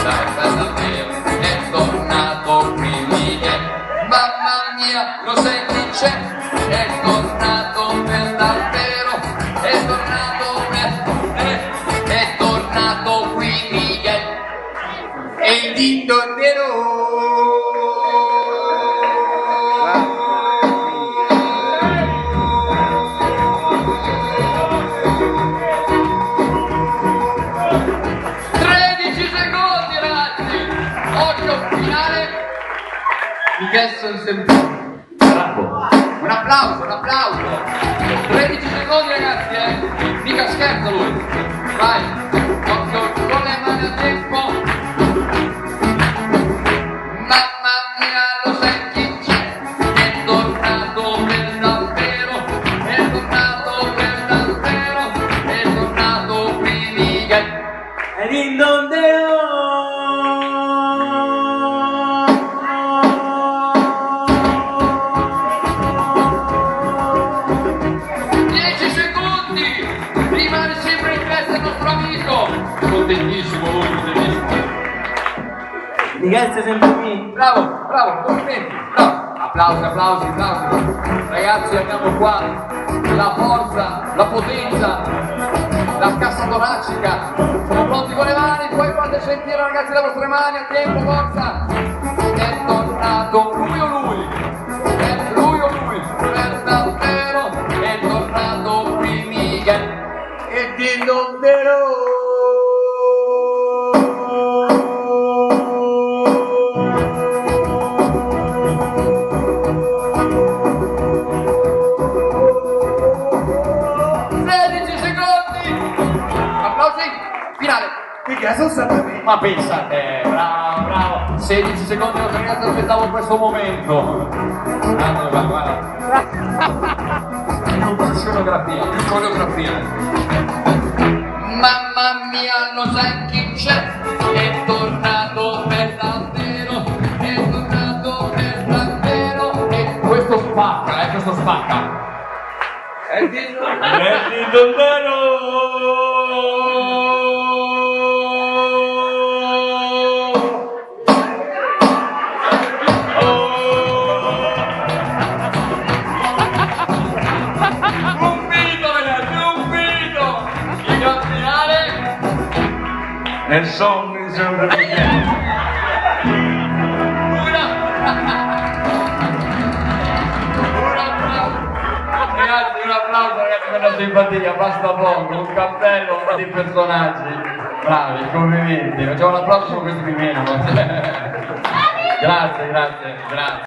dai, per davvero, è tornato qui Miguel. Mamma mia, lo sai chi c'è? È tornato per davvero, è tornato è tornato qui Miguel. E il dindonero. 13 secondi ragazzi, occhio finale. Miguel Semponi. Bravo. Un applauso, un applauso. 13 secondi ragazzi, mica scherzo lui. Vai, occhio con le mani a tempo. Mamma mia, lo sai chi c'è? È tornato per davvero, è tornato per davvero, è tornato qui Miguel. E dindondeo. 10 secondi, rimane sempre in testa il nostro amico. Contentissimo lui, contentissimo. Miguel sei sempre qui. Bravo, bravo, complimenti, bravo. Applausi, applausi, applausi. Ragazzi, abbiamo qua la forza, la potenza, la cassa toracica. Siamo pronti con le mani, poi fate sentire ragazzi le vostre mani, a tempo, forza. È tornato lui o lui? È lui o lui? Per davvero è tornato qui Miguel. E dindondero. Finale. Miguel sono sempre qui. Ma pensate, bravo, bravo. 16 secondi, non ragazzi, aspettavo questo momento. Guarda, guarda. Più scenografia, più coreografia. Mamma mia, lo sai chi c'è? È tornato per davvero, è tornato per davvero. E questo spacca, questo spacca. È il dindondero. Nel sonno di sempre Miguel. Ragazzi, un applauso ragazzi per la simpatia, basta poco, un cappello di personaggi. Bravi, complimenti. Facciamo un applauso con questi di meno. Grazie, grazie, grazie.